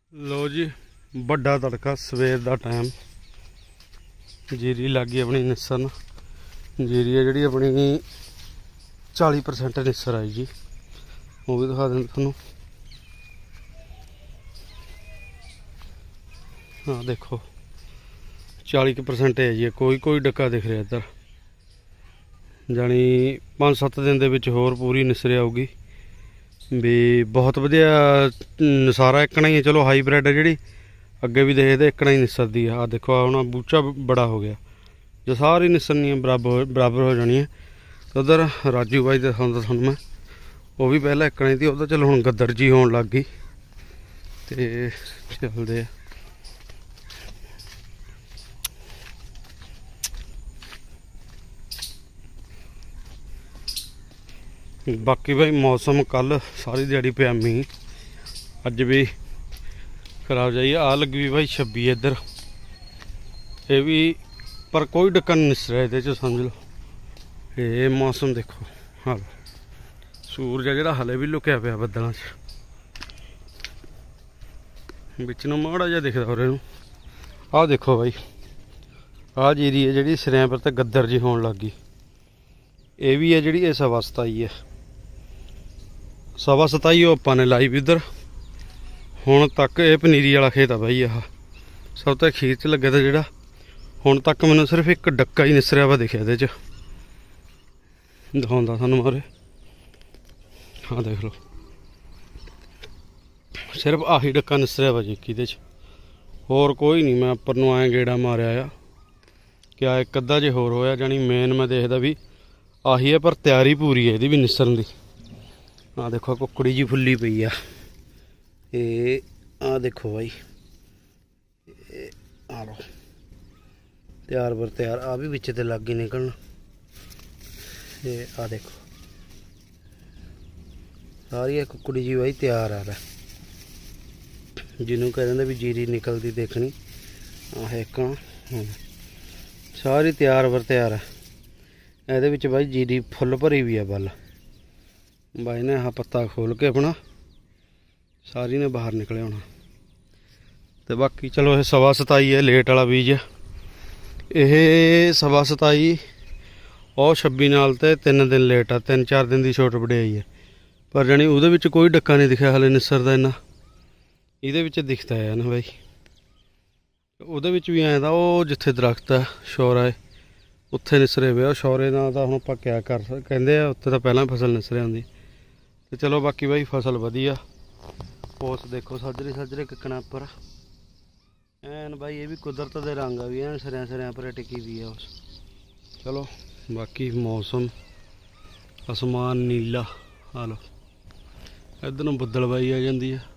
लो जी बड़ा तड़का सवेर का टाइम जीरी लग गई अपनी निस्सन। जीरी है जी अपनी 40% निस्सर आई जी, वो भी दिखा दें थोनों। हाँ देखो 40% है जी, कोई कोई डक्का दिख रहा इधर, जानी 5-7 दिन दे विच होर पूरी निस्सर आऊगी भी। बहुत वधिया नसारा इकना ही है। चलो हाईब्रिड है जी अगे भी देखते इकना ही निस्सरदी है। आ देखो हूँ बूचा बड़ा हो गया, जो सारी निस्सरनी बराबर हो जानी है। तो उधर राजू भाई दिखाता थानू मैं, वो भी पहले इकना ही थी, वो तो चलो हुण गद्दर जी होन लग गई। तो चलते बाकी भाई मौसम कल सारी दिहाड़ी पिया मींह, अज भी खराब जाइए। आ लगी भी भाई 26 इधर, ये भी पर कोई डक्का नहीं निस रहा ये समझ लो। ये मौसम देखो, हाँ सूरज है जो हले भी लुकया पिया बदलों च, बिच नूं माड़ा जिहा दिखदा हो रहा। आ देखो भाई आ जीरी है जी सिरियां पर तो गद्दर जी होन लग गई। ये भी है जी, सवा 27 है, सवा 27 आपां ने लाई भी उधर। हुण तक ये पनीरी वाला खेत है भाई, आह सब तो अखीर च लगे था जोड़ा। हुण तक मैनूं सिर्फ एक डक्का ही निसरिया वा दिखिया इहदे च, दिखाउंदा सानूं मारे। हाँ देख लो सिर्फ आही डक्का निसरिया वा जी इहदे च, होर कोई नहीं। मैं उपर नूं आए गेड़ा मारिया आ, क्या एक अद्धा जे होर होया, जानी मेन मैं देखदा भी आही है, पर तैयारी पूरी है इहदी भी निसरन दी। आ देखो कुकड़ी जी फुल्ली पई आ, ये आ देखो भाई आ लो तैयार बर तैयार। आ भी बिच ते लग ही निकलना। ये आ देखो सारी कुकड़ी जी भाई तैयार आ रहा, जिन्हों कह देंगे भी जीरी निकलती देखनी। आ एक सारी तैयार बर तैयार है। ਇਹਦੇ ਵਿੱਚ भाई जीरी फुल भरी भी है बल, भाई ने आह पत्ता खोल के अपना सारी ने बाहर निकले होना। तो बाकी चलो ये सवा 27 है लेट वाला बीज, ये सवा 27 और 26 नाल ते 3 दिन लेट आ, 3-4 दिन की छोट वडियाई है। पर जानी उहदे विच कोई डक्का नहीं दिखा हले निसरदा इन्ना, इहदे विच दिखता है ना भाई। उहदे विच भी आए दा वो जिथे दरख्त है शौरा है उत्थे निसरे वे, शौरे नाल तां हुण आपां क्या कर कहंदे आ, उत्थे तां पहलां फसल निसरे आंदी। तो चलो बाकी भाई फसल वधिया। पोस देखो सजरे सजरे किकना पर एन भाई, ये भी कुदरत दे रंग आ भी एन सिरियां सिरियां पर टिकी भी है। चलो बाकी मौसम आसमान नीला, आ लो इधर नूं बदलबाई आ जांदी है।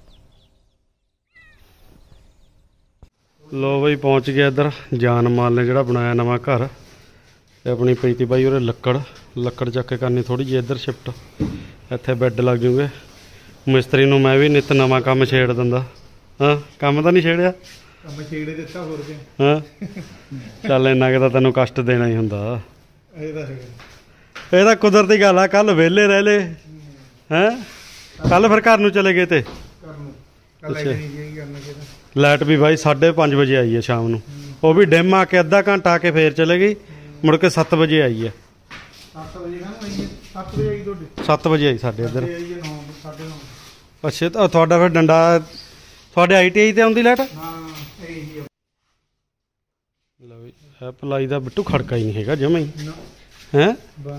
लो भाई पहुँच गया इधर जान माल ने जोड़ा बनाया नवा घर, अपनी पई थी भाई उरे लक्कड़ चक के करनी थोड़ी जी इधर शिफ्ट, इत्थे बैड लग जूगे। मिस्त्री नूं मैं भी नित नवा काम छेड़ दिंदा। हाँ काम तो नहीं छेड़िया, हाँ चल इन्ना कि तेनों कष्ट देना ही हुंदा। ये तां कुदरती गल आ, कल वेले रह ले हैं, कल फिर घर नूं चले गए थे। लाइट भी भाई 5:30 बजे आई है शाम नूं, वो भी डिम आके अद्धा घंटा आके फिर चले गई, मुड़ के 7 बजे आई है। 7 बजे आई साढ़े इधर। अच्छा तो थोड़ा फिर डंडा थोड़े ITI ते आउंदी लाइट। भलाई दा बिट्टू खड़का ही नहीं हैगा जमा ही हैं।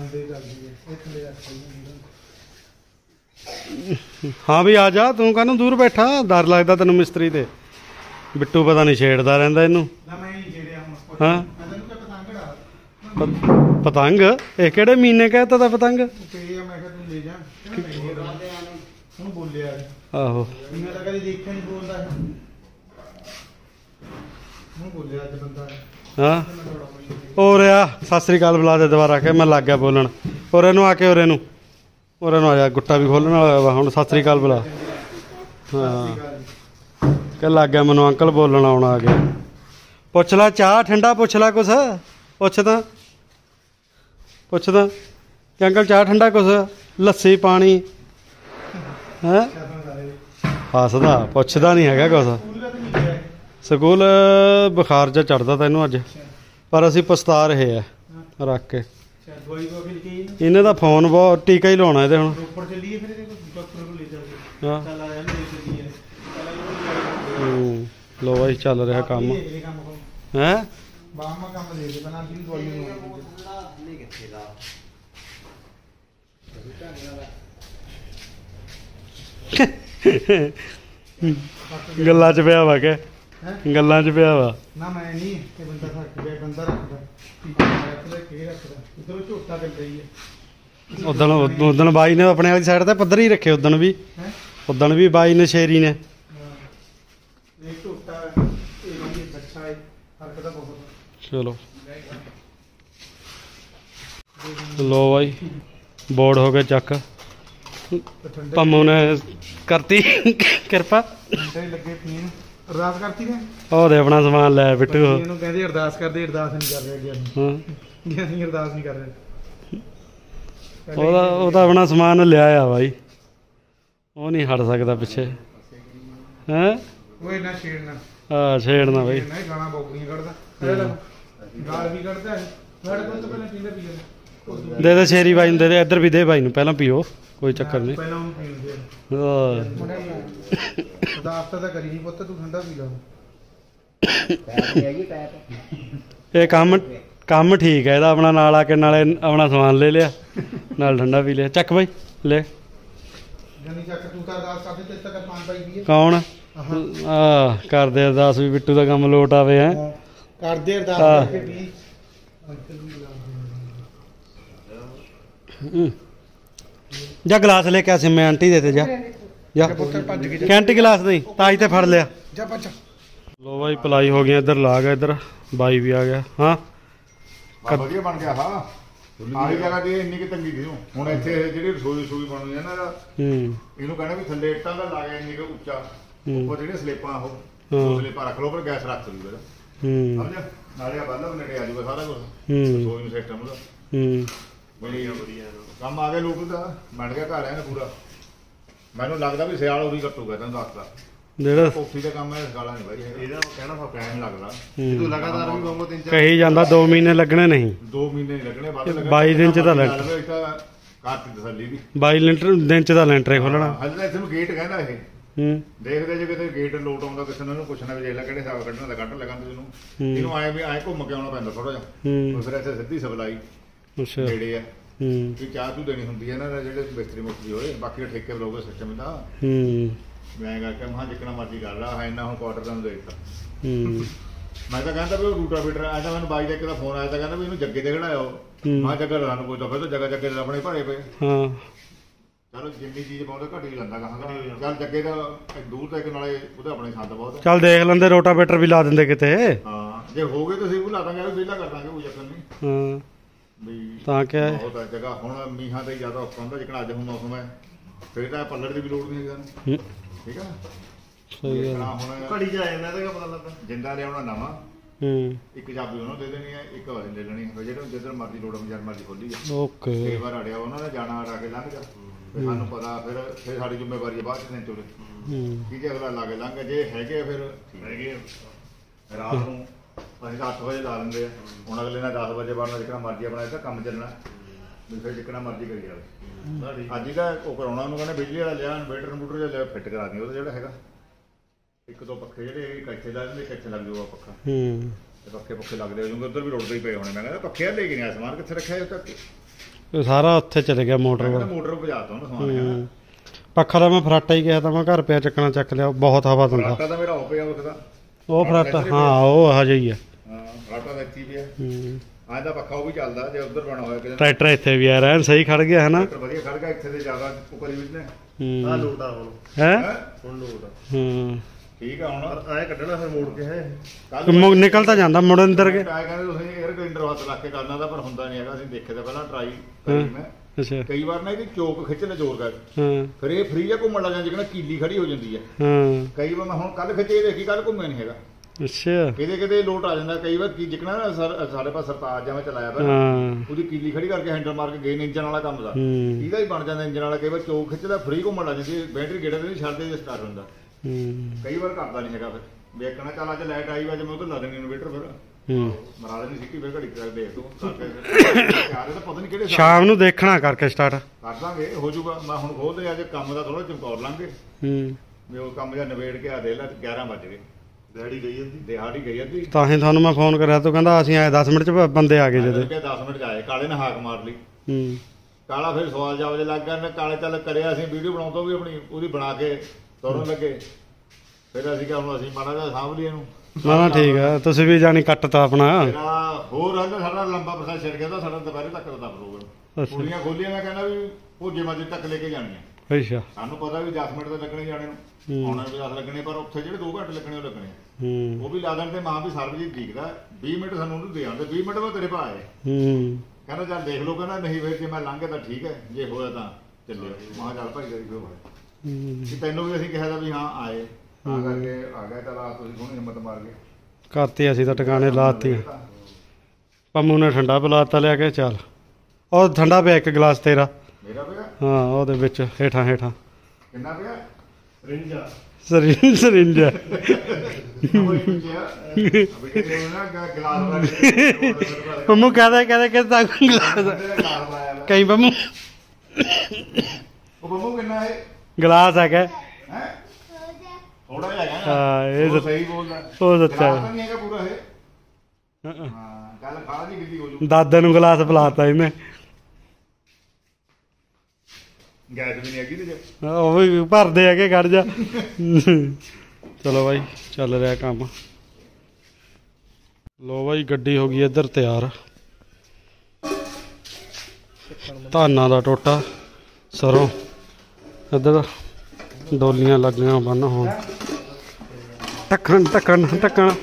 हाँ भी आ जा, तू कहना दूर बैठा, डर लगता तेन मिस्त्री ते। बिट्टू पता नहीं छेड़ता रहिंदा इनू। हाँ पतंग ये किहड़े महीने कहता था पतंग? आहो हाँ और आ सत श्री अकाल बुला दे दोबारा के मैं लग गया बोलन। और इनू आके और इनू आ जा, गुट्टा भी खोलने वाला हुण सत श्री अकाल बुला। हाँ के लग गया मैनू अंकल बोलना आउणा आ गया। पुछ ला चाह ठंडा, पुछ ला कुछ, पुछदा कि अंकल चाह ठंडा कुछ, लस्सी पानी है। ਹੱਸਦਾ ਪੁੱਛਦਾ ਨਹੀਂ ਹੈਗਾ ਕੁਛ। ਸਕੂਲ ਬੁਖਾਰ ਜਿਹਾ ਚੜਦਾ ਤੈਨੂੰ ਅੱਜ, ਪਰ ਅਸੀਂ ਪਛਤਾ ਰਹੇ ਆ ਰੱਖ ਕੇ। ਇਹਨੇ ਦਾ ਫੋਨ ਬਹੁਤ ਟੀਕਾ ਹੀ ਲਾਉਣਾ ਇਹਦੇ ਹੁਣ। ਹਾਂ ਲੋ ਬਾਈ ਚੱਲ ਰਿਹਾ ਕੰਮ ਹੈ। ਗੱਲਾਂ ਚ ਪਿਆ ਵਾ ਕੇ ਗੱਲਾਂ ਚ ਪਿਆ ਵਾ ਨਾ ਮੈਂ ਨਹੀਂ ਇਹ ਬੰਦਾ ਰੱਖ ਗਿਆ, ਬੰਦਾ ਰੱਖਦਾ ਕੀ ਰੱਖਦਾ ਉਧਰੋਂ ਝੋਟਾ ਚੱਲ ਰਹੀ ਹੈ। ਉਦਣ ਬਾਈ ਨੇ ਆਪਣੇ ਵਾਲੀ ਸਾਈਡ ਤੇ ਪੱਧਰ ਹੀ ਰੱਖੇ। ਉਦਣ ਵੀ ਬਾਈ ਨੇ ਸ਼ੇਰੀ ਨੇ ਇਹ ਝੋਟਾ ਇਹ ਅੱਛਾ ਹੈ ਹਰਕਤ ਬਹੁਤ। ਚਲੋ ਲੋ ਬਾਈ ਬੋਰਡ ਹੋ ਗਏ ਚੱਕ। ਪੰਮੂ ਨੇ ਕਰਤੀ ਕਿਰਪਾ ਲੱਗੇ ਪੀਣ ਅਰਦਾਸ ਕਰਤੀ ਨੇ। ਉਹਦੇ ਆਪਣਾ ਸਮਾਨ ਲੈ ਬਿੱਟੂ। ਇਹਨੂੰ ਕਹਿੰਦੇ ਅਰਦਾਸ ਕਰਦੇ, ਅਰਦਾਸ ਨਹੀਂ ਕਰ ਰਹੇ ਗਿਆਨੀ ਅਰਦਾਸ ਨਹੀਂ ਕਰ ਰਹੇ। ਉਹਦਾ ਆਪਣਾ ਸਮਾਨ ਲਿਆ ਆ ਬਾਈ, ਉਹ ਨਹੀਂ ਹਟ ਸਕਦਾ ਪਿੱਛੇ ਹੈ। ਉਹ ਇੰਨਾ ਛੇੜਨਾ ਛੇੜਨਾ ਬਾਈ। ਗਾਣਾ ਬੋਕਰੀਆਂ ਕੱਢਦਾ, ਗਾਲ ਵੀ ਕੱਢਦਾ ਹੈ। ਸਾਡੇ ਕੋਲ ਤਾਂ ਪਹਿਲਾਂ ਪੀਂਦਾ ਪੀਂਦਾ ਦੇ ਦੇ ਸ਼ੇਰੀ ਬਾਈ ਨੂੰ ਦੇ ਦੇ। ਇੱਧਰ ਵੀ ਦੇ ਬਾਈ ਨੂੰ, ਪਹਿਲਾਂ ਪੀਓ ਕੋਈ ਚੱਕਰ ਨਹੀਂ। ਪਹਿਲਾਂ ਉਹਨੂੰ ਪੀਣ ਦੇ ਅਰਦਾਸ ਤਾਂ ਕਰੀ ਨਹੀਂ ਪੁੱਤ, ਤੂੰ ਠੰਡਾ ਪੀ ਲਾ। ਇਹ ਕੰਮ ਠੀਕ ਹੈ ਇਹਦਾ। ਆਪਣਾ ਨਾਲ ਆ ਕੇ ਨਾਲੇ ਆਪਣਾ ਸਮਾਨ ਲੈ ਲਿਆ, ਨਾਲ ਠੰਡਾ ਪੀ ਲਿਆ। ਚੱਕ ਬਾਈ ਲੈ ਜਾਨੀ ਚੱਕ ਤੂੰ ਤਾਂ ਅਰਦਾਸ ਕਰਦੇ ਤੇ ਤੱਕ ਪਾਣ ਪਾਈ ਵੀ ਹੈ। ਕੌਣ ਕਰਦੇ ਅਰਦਾਸ ਵੀ ਬਿੱਟੂ ਦਾ ਕੰਮ ਲੋਟ ਆਵੇ ਹੈ। ਕਰਦੇ ਅਰਦਾਸ ਕਰਕੇ ਵੀ ਜਾ ਗਲਾਸ ਲੈ ਕੇ ਆ ਸਿੰਮੇ ਆਂਟੀ ਦੇ ਤੇ ਜਾ ਕੈਂਟੀ ਗਲਾਸ ਨਹੀਂ ਤਾਜ ਤੇ ਫੜ ਲਿਆ। ਜਾ ਬੱਚਾ ਲੋ ਬਾਈ ਪਲਾਈ ਹੋ ਗਈ ਇੱਧਰ ਲਾ ਗਿਆ, ਇੱਧਰ ਬਾਈ ਵੀ ਆ ਗਿਆ। ਹਾਂ ਵਧੀਆ ਬਣ ਗਿਆ। ਹਾਂ ਆਹੀ ਜਗ੍ਹਾ ਤੇ ਇੰਨੀ ਕਿ ਤੰਗੀ ਸੀ ਹੁਣ ਇੱਥੇ ਜਿਹੜੀ ਰਸੋਈ ਬਣਨੀ ਹੈ ਨਾ ਇਹਨੂੰ ਕਹਿਣਾ ਵੀ ਥੱਲੇ ਇੱਟਾਂ ਦਾ ਲਾ ਗਿਆ ਇੰਨੀ ਕੁ ਉੱਚਾ, ਉੱਪਰ ਜਿਹੜੀਆਂ ਸਲੇਪਾਂ ਉਹ ਸਲੇਪਾਂ ਰੱਖ ਲਓ, ਪਰ ਗੈਸ ਰੱਖ ਲਓ ਫਿਰ ਸਮਝ। ਨਾਲੇ ਆ ਬੱਲਬ ਨੇੜੇ ਆ ਜਾਊਗਾ ਸਾਰਾ ਕੁਝ ਰਸੋਈ ਨੂੰ ਸਿਸਟਮ ਉਹਦਾ ਵਧੀਆ ਕੰਮ ਆ ਗਿਆ। ਲੋਕ ਦਾ ਬਣ ਗਿਆ ਘਰ ਐਨ ਪੂਰਾ। ਮੈਨੂੰ ਲੱਗਦਾ ਵੀ ਸਿਆਲ ਉਹਦੀ ਕੱਟੂਗਾ, ਤੈਨੂੰ ਦੱਸਦਾ ਜਿਹੜਾ ਕੋਠੀ ਦਾ ਕੰਮ ਹੈ। ਗਾਲਾਂ ਨਹੀਂ ਬਾਈ ਇਹਦਾ ਕਹਿਣਾ ਫਾ ਟਾਈਮ ਲੱਗਦਾ। ਤੂੰ ਲਗਾਤਾਰ ਵੀ ਵਾਂਗੂ 3-4 ਕਹੀ ਜਾਂਦਾ 2 ਮਹੀਨੇ ਲੱਗਣੇ ਨਹੀਂ, 2 ਮਹੀਨੇ ਨਹੀਂ ਲੱਗਣੇ, ਵੱਧ ਲੱਗਣੇ। 22 ਦਿਨ ਚ ਤਾਂ ਲੱਗ ਕਾਰਤੀ ਤਸੱਲੀ ਦੀ 22 ਦਿਨ ਚ ਤਾਂ ਲੈਂਟਰ ਖੋਲਣਾ। ਹਜੇ ਤਾਂ ਇੱਥੇ ਨੂੰ ਗੇਟ ਕਹਿੰਦਾ ਇਹ। ਦੇਖਦੇ ਜੇ ਕਿਤੇ ਗੇਟ ਲੋਟ ਆਉਂਦਾ ਕਿਸੇ ਨੂੰ ਪੁੱਛਣਾ ਵੀ ਜੇ ਲੈ ਕਿਹੜੇ ਸਾਹ ਕੱਢਣਾ ਤਾਂ ਕੱਢ ਲਗਾਂਦੇ ਇਹਨੂੰ। ਇਹਨੂੰ ਆਏ ਵੀ ਆਏ ਘੁੰਮ ਕੇ ਆਉਣਾ ਪੈਂਦਾ ਥੋੜਾ ਜਿਹਾ। ਫਿਰ ਇੱਥੇ ਸਿੱਧੀ ਸਪਲਾਈ ਨੇੜੇ ਆ ਕਿ ਚਾਹ ਤੂੰ ਦੇਣੀ ਹੁੰਦੀ ਹੈ ਨਾ ਜਿਹੜੇ ਮਿਸਤਰੀ ਹੋਏ। ਬਾਕੀ ਠੇਕੇ ਬਲੋਗੇ ਸਿਸਟਮ ਦਾ ਮੈਂ ਕਰਕੇ ਮਹਾਂ ਜਿੱਕਣਾ ਮਰਜ਼ੀ ਕਰ ਲਾ। ਹਾਂ ਇੰਨਾ ਹੁਣ ਕੁਆਟਰ ਦਾ ਨੂੰ ਦੇ ਦਿੱਤਾ। ਮੈਂ ਤਾਂ ਕਹਿੰਦਾ ਵੀ ਉਹ ਰੂਟਾਵੀਟਰ ਆਇਆ ਤਾਂ ਮੈਨੂੰ ਬਾਈ ਦਾ ਇੱਕ ਦਾ ਫੋਨ ਆਇਆ ਤਾਂ ਕਹਿੰਦਾ ਵੀ ਇਹਨੂੰ ਜੱਗੇ ਤੇ ਖੜਾਇਓ। ਮੈਂ ਜੱਗਾ ਲਾਣ ਕੋਈ ਤਾਂ ਫਿਰ ਜਗ੍ਹਾ ਜੱਗੇ ਦੇ ਆਪਣੇ ਭਰੇ ਪਏ। ਚਲੋ ਜਿੰਨੀ ਚੀਜ਼ ਪਾਉਂਦੇ ਘੱਟ ਹੀ ਜਾਂਦਾ ਕਹਾਂਗਾ। ਚੱਲ ਜੱਗੇ ਦਾ ਦੂਰ ਤੱਕ ਨਾਲੇ ਉਹਦੇ ਆਪਣੇ ਸੰਦ ਬਹੁਤ। ਚੱਲ ਦੇਖ ਲੈਂਦੇ, ਰੋਟਾਵੇਟਰ ਵੀ ਲਾ ਦਿੰਦੇ ਕਿਤੇ। ਹਾਂ ਜੇ ਹੋ ਗਏ ਤੁਸੀਂ ਉਹ ਲਾ ਦਾਂਗੇ, ਵਿਹਲਾ ਕਰ ਦਾਂਗੇ, ਕੋਈ ਚੱਕਰ ਨਹੀਂ। ਵੀ ਤਾਂ ਕਿਆ ਬਹੁਤ ਆ ਜਗ੍ਹਾ। ਹੁਣ ਮੀਂਹਾਂ ਤੇ ਜ਼ਿਆਦਾ ਔਖਾ ਹੁੰਦਾ, ਜਿਕਣਾ ਅੱਜ ਹੁਣ ਮੌਸਮ ਹੈ ਫਿਰ ਤਾਂ ਪੱਲੜ ਦੀ ਵੀ ਲੋੜ ਨਹੀਂ ਹੈਗੀ ਸਾਨੂੰ। ਠੀਕ ਆ ਸਹੀ ਗੱਲ। ਹੁਣ ਘੜੀ ਚ ਆ ਜਾਂਦਾ ਤਾਂ ਪਤਾ ਲੱਗਦਾ। ਜਿੰਦਾ ਲਿਆਉਣਾ ਨਵਾਂ, ਇੱਕ ਚਾਬੀ ਉਹਨੂੰ ਦੇ ਦੇਣੀ ਹੈ, ਇੱਕ ਵਾਰੀ ਲੈ ਲੈਣੀ ਹੈ। ਜਿਹੜੇ ਜਿੱਧਰ ਮਰਜ਼ੀ ਲੋੜ ਜਦ ਮਰਜ਼ੀ ਖੋਲੀ ਜਾ। ਓਕੇ ਕਈ ਵਾਰ ਅੜਿਆ ਉਹਨਾਂ ਨੇ ਜਾਣਾ ਅੜਾ ਕੇ ਲੰਘ ਜਾ, ਫਿਰ ਸਾਨੂੰ ਪਤਾ ਫਿਰ ਸਾਡੀ ਜ਼ਿੰਮੇਵਾਰੀ ਹੈ ਬਾਅਦ ਚ ਦਿਨ ਚੋਲੇ। ਠੀਕ ਹੈ ਅਗਲਾ ਲਾ ਕੇ ਲੰਘ ਜੇ ਹੈਗੇ ਫਿਰ ਹੈਗੇ। ਰਾਤ ਨੂੰ ਅਸੀਂ 8 ਵਜੇ ਲਾ ਲੈਂਦੇ ਆ। ਹੁਣ ਅਗਲੇ ਨਾਲ 10 ਵਜੇ ਬਾਅਦ ਜਿੱਕਣਾ ਮਰਜ਼ੀ ਆਪਣਾ ਇੱਧਰ ਕੰਮ ਚੱਲਣਾ ਵੀ ਫਿਰ ਜਿੱਕਣਾ ਮਰਜ਼ੀ ਕਰੀ ਜਾਵੇ। ਅੱਜ ਹੀ ਤਾਂ ਉਹ ਕਰਾਉਣਾ ਉਹਨੂੰ ਕਹਿੰਦੇ ਬਿਜਲੀ ਵਾਲਾ ਲਿਆ ਇਨਵੇਟਰ ਜਿਹਾ ਲਿਆ ਫਿੱਟ ਕਰਾ ਦਿਓ ਉਹਦਾ ਜਿਹੜਾ ਹੈਗਾ। 1-2 ਪੱਖੇ ਜਿਹੜੇ ਕੱਚੇ ਲਾ ਦਿੰਦੇ, ਕੱਚੇ ਲੱਗ ਜਾਊਗਾ ਪੱਖਾ ਤੇ ਪੱਖੇ ਲੱਗਦੇ ਹੋ ਜੂਗੇ। ਉੱਧਰ ਵੀ ਰੋਡਦੇ ਹੀ ਪਏ ਹੋਣੇ। ਮੈਂ ਕਹਿੰਦਾ ਪੱਖੇ ਲੈ ਕੇ ਨਹੀਂ ਸਮਾਨ ਕਿੱਥੇ ਰੱਖਿਆ ਤੱਕ ਸਾਰਾ ਉੱਥੇ ਚਲੇ ਗਿਆ ਮੋਟਰ ਮੋਟਰ ਭਜਾਤਾ ਉਹਨੂੰ ਸਮਾਨ। ਪੱਖਾ ਦਾ ਮੈਂ ਫਰਾਟਾ ਹੀ ਗਿਆ ਤਾਂ ਮੈਂ ਘਰ ਪਿਆ ਚੱਕਣਾ ਚੱਕ ਲਿਆ। ਬਹੁਤ ਹਵਾ ਦਿੰਦਾ ਫਰਾਟਾ ਤਾਂ ਮੇਰਾ ਹੋ ਪਿਆ ਉਹਦਾ। ਉਹ ਫਰਾਟਾ ਹਾਂ ਉਹ ਹਜੇ ਹੀ ਆ। ਹਾਂ ਫਰਾਟਾ ਦਾ ਇੱਥੇ ਪਿਆ। ਅੱਜ ਦਾ ਪੱਖਾ ਉਹ ਵੀ ਚੱਲਦਾ ਜੇ ਉੱਧਰ ਬਣਾ ਹੋਇਆ ਕਿਤੇ। ਟਰੈਕਟਰ ਇੱਥੇ ਵੀ ਆ ਰਿਹਾ ਸਹੀ ਖੜ ਗਿਆ ਹੈ ਨਾ। ਵਧੀਆ ਖੜ ਗਿਆ ਇੱਥੇ ਤੇ ਜ਼ਿਆਦਾ ਉੱਪਰ ਵੀ ਨੇ। ਆ ਲੋਟਾ ਹੁਣ ਹੈ ਹੁਣ ਲੋਟਾ। ਠੀਕ ਆ ਹੁਣ ਐ ਕੱਢਣਾ ਫਿਰ ਮੋੜ ਕੇ ਹੈ ਨਿਕਲ ਤਾਂ ਜਾਂਦਾ ਮੁੜ ਅੰਦਰ ਕੇ। ਕਹਿੰਦੇ ਤੁਸੀਂ 에ਅਰ ਕਲੀਨਰ ਹੱਥ ਰੱਖ ਕੇ ਕਰਨਾ ਤਾਂ ਪਰ ਹੁੰਦਾ ਨਹੀਂ ਹੈਗਾ। ਅਸੀਂ ਦੇਖੇ ਤਾਂ ਪਹਿਲਾਂ ਟਰਾਈ ਕਰੀ ਮੈਂ। ਅੱਛਾ ਕਈ ਵਾਰ ਨਾ ਇਹਦੀ ਚੋਕ ਖਿੱਚ ਲੈ ਜ਼ੋਰ ਕਰ, ਹਾਂ ਫਿਰ ਇਹ ਫਰੀ ਆ ਘੁੰਮਣ ਲੱਗ ਜਾਂਦਾ ਜਿਕਣਾ ਕੀਲੀ ਖੜੀ ਹੋ ਜਾਂਦੀ ਹੈ। ਹਾਂ ਕਈ ਵਾਰ ਮੈਂ ਹੁਣ ਕੱਲ ਖਿੱਚੇ ਦੇਖੀ, ਕੱਲ ਘੁੰਮਿਆ ਨਹੀਂ ਹੈਗਾ। ਅੱਛਾ ਕਿਤੇ ਲੋਟ ਆ ਜਾਂਦਾ ਕਈ ਵਾਰ ਕੀ ਜਿਕਣਾ ਨਾ ਸਾਡੇ ਪਾਸ ਸਰਤਾਜ ਜਾਂ ਮੈਂ ਚਲਾਇਆ ਪਿਆ ਉਹਦੀ ਕੀਲੀ ਖੜੀ ਕਰਕੇ ਹੈਂਡਲ ਮਾਰ ਕੇ ਗਏ ਨੇ। ਇੰਜਨ ਵਾਲਾ ਕੰਮ ਦਾ ਇਹਦਾ ਹੀ ਬਣ ਜਾਂਦਾ। ਇੰਜਨ ਵਾਲਾ ਕਈ ਵਾਰ ਚੋਕ ਖਿੱਚਦਾ ਫਰੀ ਘੁੰਮਣ ਲੱਗ ਜਾਂਦੀ। ਬੈਟਰੀ ਗੇੜਾ ਤੇ ਨਹੀਂ ਛੱਡਦੇ ਜੇ ਸਟਾਰਟ ਹੁੰਦਾ। ਕਈ ਵਾਰ ਕਰਦਾ ਨਹੀਂ ਹੈਗਾ, ਫਿਰ ਵੇਖਣਾ ਚੱਲ ਅੱਜ ਲਾਈਟ ਆਈ ਵਾ ਜੇ ਮੈਂ ਉਹ ਲਾ ਦੇਣੀ ਇਨਵੇਟਰ, ਫਿਰ ਮਰਾ ਦੇਣੀ ਸਿੱਟੀ, ਫਿਰ ਘੜੀ ਕਰ ਦੇਖ ਤੂੰ ਕਰਕੇ ਤਾਂ ਪਤਾ ਨਹੀਂ ਕਿਹੜੇ ਸ਼ਾਮ ਨੂੰ ਦੇਖਣਾ ਕਰਕੇ ਸਟਾਰਟ ਕਰ ਦਾਂਗੇ, ਹੋ ਜਾਊਗਾ। ਮੈਂ ਹੁਣ ਖੋਲਦੇ ਅੱਜ ਕੰਮ ਦਾ ਥੋੜਾ ਚਮਕੌਰ ਲਾਂਗੇ ਵੀ ਉਹ ਕੰਮ ਜਾਂ ਨਿਬੇੜ ਕੇ ਆ ਦੇ ਲੈ 11 ਵੱਜ ਗਏ, ਦਿਹਾੜੀ ਗਈ ਅੱਧੀ। ਤਾਂ ਹੀ ਤੁਹਾਨੂੰ ਮੈਂ ਫੋਨ ਕਰਿਆ, ਤੂੰ ਕਹਿੰਦਾ ਅਸੀਂ ਆਏ 10 ਮਿੰਟ ਚ ਬੰਦੇ ਆ ਗਏ ਜਦੋਂ 10 ਮਿੰਟ ਚ ਆਏ। ਕਾਲੇ ਨੇ ਹਾਕ ਮਾਰ ਲਈ, ਕਾਲਾ ਫਿਰ ਸਵਾਲ ਜਵਾਬ ਜੇ ਲੱਗ ਗਏ। ਕਾਲੇ ਚੱਲ ਕਰਿਆ, ਅਸੀਂ ਵੀਡੀਓ ਬਣਾਉਂਦਾ ਵੀ ਆਪਣੀ ਉਹਦੀ ਬਣਾ ਕੇ ਤੋਰਨ ਲੱਗੇ, ਫਿਰ ਅਸੀਂ ਕਿਹਾ ਹੁਣ ਅਸੀਂ ਮਾੜਾ ਜਿਹਾ ਸਾਂਭ ਲਈ ਇਹਨੂੰ। ਨਾ ਠੀਕ ਆ, ਤੁਸੀਂ ਵੀ ਜਾਣੀ ਕੱਟਤਾ ਆਪਣਾ। ਹੋਰ ਰਹਿੰਦਾ ਸਾਡਾ ਲੰਬਾ ਪ੍ਰਸਾਦ ਛੱਡ ਗਿਆ ਤਾਂ ਸਾਡਾ ਦੁਪਹਿਰੇ ਤੱਕ ਦਾ ਪ੍ਰੋਗਰਾਮ। ਕੁੜੀਆਂ ਖੋਲੀਆਂ, ਮੈਂ ਕਹਿੰਦਾ ਵੀ ਭੋਜੇ ਮਾਜੇ ਤੱਕ ਲੈ ਕੇ ਜਾਣੀਆਂ। ਅੱਛਾ, ਸਾਨੂੰ ਪਤਾ ਵੀ 10 ਮਿੰਟ ਤਾਂ ਲੱਗਣੇ ਜਾਣੇ ਨੂੰ, ਆਉਣਾ ਵੀ 10 ਲੱਗਣੇ, ਪਰ ਉੱਥੇ ਜਿਹੜੇ 2 ਘੰਟੇ ਲੱਗਣੇ ਉਹ ਲੱਗਣੇ। ਉਹ ਵੀ ਲਾ ਦੇਣ ਤੇ ਮਾਂ ਵੀ ਸਰਬਜੀਤ ਦੇਖਦਾ 20 ਮਿੰਟ ਸਾਨੂੰ ਉਹਨੂੰ ਦੇ ਆਉਂਦੇ, 20 ਮਿੰਟ ਬਾਅਦ ਤੇਰੇ ਭਾ ਆਏ। ਕਹਿੰਦਾ ਚੱਲ ਦੇਖ ਲਓ, ਕਹਿੰਦਾ ਨਹੀਂ ਫਿਰ ਜੇ ਮੈਂ ਲੰਘ ਗਿਆ ਤਾਂ ਠੀਕ ਹੈ, ਜੇ ਹੋਇਆ ਤਾਂ ਚੱਲਿਓ। ਮਾਂ ਚੱਲ ਭਾਈ ਤੇਰੀ ਹੋਇਆ, ਤੈਨੂੰ ਵੀ ਅਸੀਂ ਕਿਹਾ ਤਾਂ ਵੀ ਹਾਂ ਆਏ, ਤਾਂ ਕਰਕੇ ਆ ਗਿਆ। ਚੱਲ ਆ ਤੁਸੀਂ ਸੋਹਣੀ ਹਿੰਮਤ ਮਾਰ ਗਏ, ਕਰਤੀ ਅਸੀਂ ਤਾਂ ਟਿਕਾਣੇ ਲਾਤੀ। ਪੰਮੂ ਨੇ ਠੰਡਾ ਪਿਲਾਤਾ ਲਿਆ ਕੇ। ਚੱਲ ਉਹ ਠੰਡਾ ਪਿਆ ਇੱਕ ਗਲਾਸ ਤੇਰਾ। ਮੇਰਾ ਪਿਆ? ਹਾਂ ਉਹਦੇ ਵਿੱਚ ਹੇਠਾਂ ਕਿੰਨਾ ਪਿਆ? ਸਰਿੰਜ ਪੰਮੂ ਕਹਦਾ ਕਿ ਤਾਂ ਗਲਾਸ ਕਈ ਪੰਮੂ ਉਹ ਪੰਮੂ ਕਿੰਨਾ ਹੈ ਗਲਾਸ ਹੈਗਾ ਥੋੜਾ ਜਿਹਾ ਹੈਗਾ। ਹਾਂ ਇਹ ਸਹੀ ਬੋਲਦਾ, ਉਹ ਸੱਚਾ ਨਹੀਂ ਹੈਗਾ ਪੂਰਾ ਇਹ। ਹਾਂ ਗੱਲ ਖਾ ਦੀ ਗਿੱਲੀ ਹੋ ਜੂ। ਦਾਦੇ ਨੂੰ ਗਲਾਸ ਪਿਲਾਤਾ ਇਹਨੇ। ਗੈਸ ਵੀ ਨਹੀਂ ਹੈਗੀ ਤੇ ਉਹ ਵੀ ਭਰਦੇ ਹੈਗੇ, ਕੱਢ ਜਾ। ਚਲੋ ਬਾਈ ਚੱਲ ਰਿਹਾ ਕੰਮ। ਲੋ ਬਾਈ ਗੱਡੀ ਹੋ ਗਈ ਇੱਧਰ ਤਿਆਰ। ਧਾਨਾਂ ਦਾ ਟੋਟਾ, ਸਰੋਂ ਇੱਧਰ ਡੋਲੀਆਂ ਲੱਗੀਆਂ ਬੰਨ। ਹੁਣ ਢੱਕਣ ਹਾਂ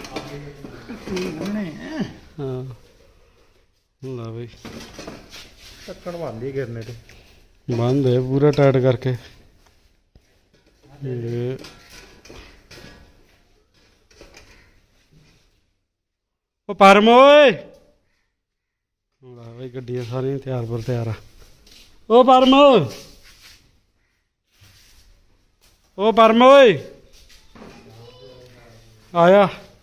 ਲਾ ਬਈ ਢੱਕਣ ਬੰਦੀ ਗਿਰਨੇ ਤੇ ਬੰਦ ਹੈ ਪੂਰਾ ਟਾਈਟ ਕਰਕੇ। ਉਹ ਪਰਮ ਓਏ ਲਾ ਬਈ ਗੱਡੀਆਂ ਸਾਰੀਆਂ ਤਿਆਰ ਪਰ ਤਿਆਰ ਆ। ਉਹ ਪਰਮ ਓਏ ਆਇਆ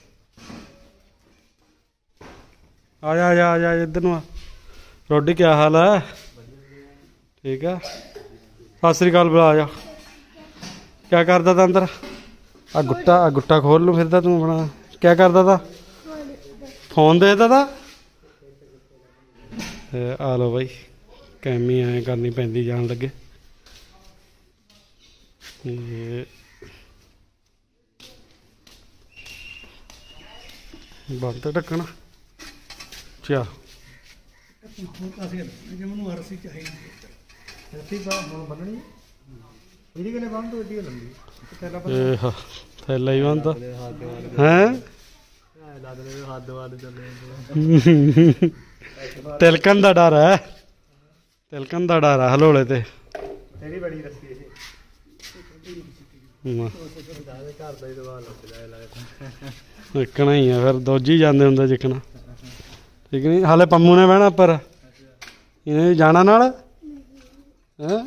ਆ ਇੱਧਰ ਨੂੰ ਆ। ਰੋਡੀ ਕਿਆ ਹਾਲ ਹੈ? ਠੀਕ ਆ, ਸਤਿ ਸ੍ਰੀ ਅਕਾਲ ਬੁਲਾ ਜਾ। ਕਿਆ ਕਰਦਾ ਤਾ ਅੰਦਰ? ਆ ਗੁੱਟਾ ਖੋਲ ਨੂੰ ਫਿਰਦਾ ਤੂੰ ਆਪਣਾ। ਕਿਆ ਕਰਦਾ ਤਾ? ਫੋਨ ਦੇਦਾ ਤਾ। ਆ ਲੋ ਬਾਈ ਕੈਮੀ ਐਂ ਕਰਨੀ ਪੈਂਦੀ ਜਾਣ ਲੱਗੇ। ਬੰਦ ਢੱਕਣਾ। ਚਾ ਮੈਨੂੰ ਅਰਸੀ ਚਾਹੀਦੀ ਅਰਸੀ ਹੁਣ ਬੰਨਣੀ ਇਹਦੀ ਕਿਨੇ ਬੰਨ ਤੋਂ ਏਡੀ ਲੰਬੀ ਇਹ ਥੈਲਾ ਹੀ ਬੰਦਾ ਹੈ। ਤਿਲਕਣ ਦਾ ਡਰ ਹੈ, ਹਲੋਲੇ ਤੇ। ਤੇਰੀ ਬੜੀ ਰੱਸੀ ਇਹ ਜਿੱਕਣਾ ਹੀ ਆ, ਫਿਰ ਦੋਜੀ ਜਾਂਦੇ ਹੁੰਦੇ ਜਿੱਕਣਾ। ਠੀਕ ਨਹੀਂ? ਹਾਲੇ ਪੰਮੂ ਨੇ ਬਹਿਣਾ ਉੱਪਰ, ਇਹਨੇ ਜਾਣਾ ਨਾਲ ਹੈਂ।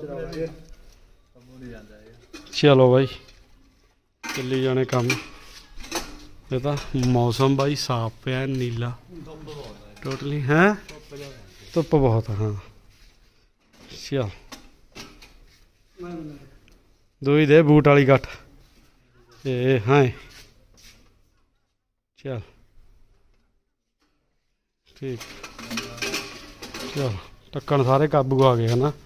ਚਲੋ ਬਾਈ ਚੱਲੀ ਜਾਣੇ ਕੰਮ। ਇਹ ਤਾਂ ਮੌਸਮ ਬਾਈ ਸਾਫ ਪਿਆ, ਨੀਲਾ ਟੋਟਲੀ ਹੈ। ਧੁੱਪ ਬਹੁਤ ਹਾਂ। ਚੱਲ ਦੋਈ ਦੇ ਬੂਟ ਵਾਲੀ ਗੱਠ ਇਹ ਹਾਂ। ਚੱਲ ਠੀਕ। ਚਲ ਢੱਕਣ ਸਾਰੇ ਕਾਬੂ ਆ ਗਏ ਹਨਾ।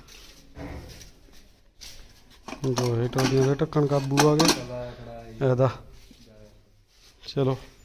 ਦੋਹੇ ਟੋਲੀਆਂ ਦੇ ਢੱਕਣ ਕਾਬੂ ਆ ਗਏ ਇਹਦਾ। ਚਲੋ